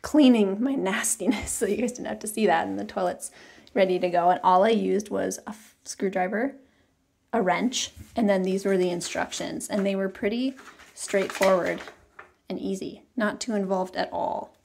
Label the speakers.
Speaker 1: cleaning my nastiness so you guys didn't have to see that, and the toilet's ready to go. And all I used was a screwdriver, a wrench, and then these were the instructions, and they were pretty straightforward and easy, not too involved at all.